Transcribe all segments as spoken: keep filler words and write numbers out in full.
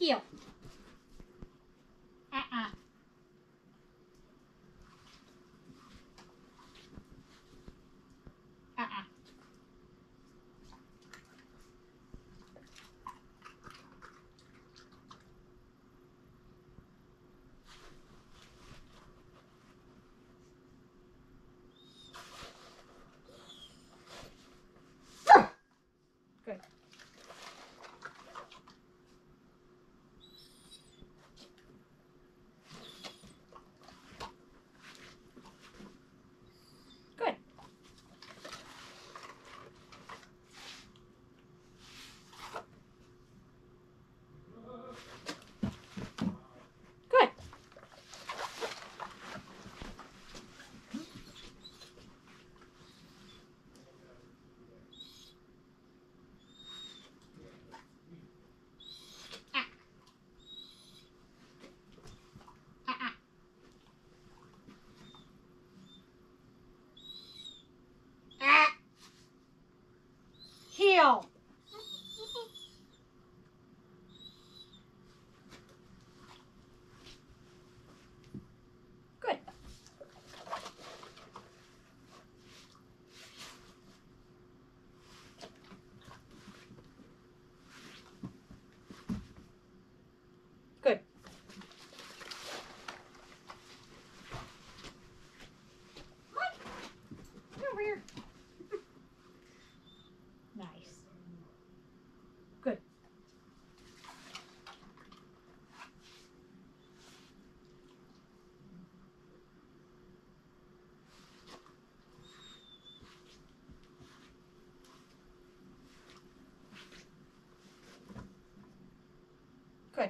Heel. Uh-uh. Uh-uh. Good. Good. Good. Ah. Uh-uh. Ah. Heel. Good. Good. What? Come over here. Nice. Good. Good.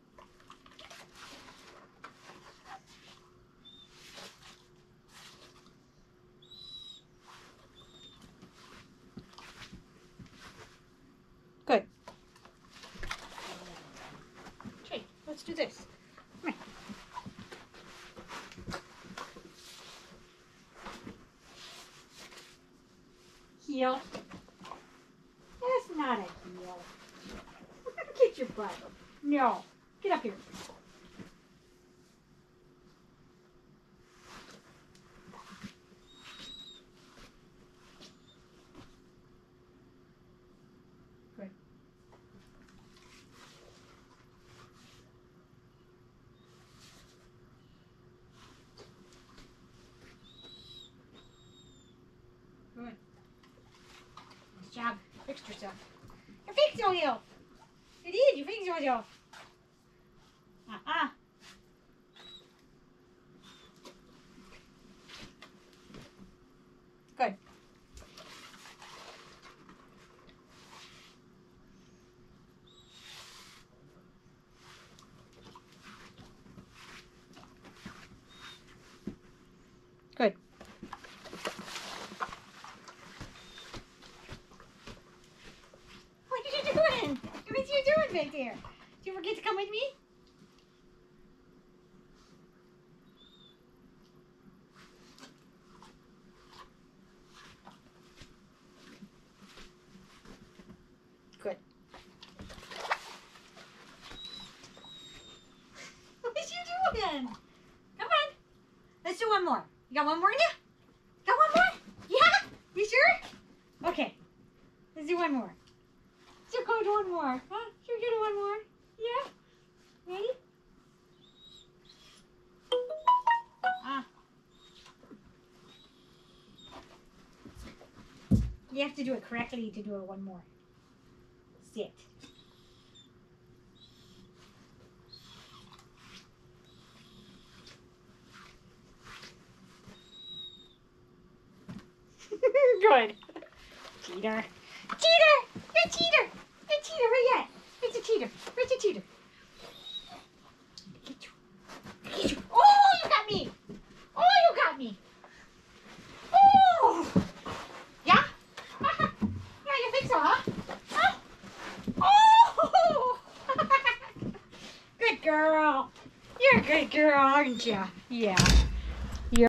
Good. Okay, let's do this. Come here. Heel. That's not a heel. Get your butt. No. Get up here. Good. Good. Nice job. Fixed yourself. You fixed yourself. You did. You fixed yourself. Uh-uh. Good. Good. What are you doing? What are you doing back there? Did you forget to come with me? Good. What are you doing? Come on. Let's do one more. You got one more in you? Got one more? Yeah? You sure? Okay. Let's do one more. Let's go do one more. Huh? Should we do one more? Yeah? Ready? Ah. You have to do it correctly to do it one more. Sit. Good. Cheater. Cheater! You're a cheater! You're a cheater, where you at? Where's the cheater? Where's the cheater? Get you. Get you. Oh, you got me! Oh, you got me! Oh! Yeah? Yeah, you think so, huh? Huh? Oh! Good girl. You're a good girl, aren't you? Yeah.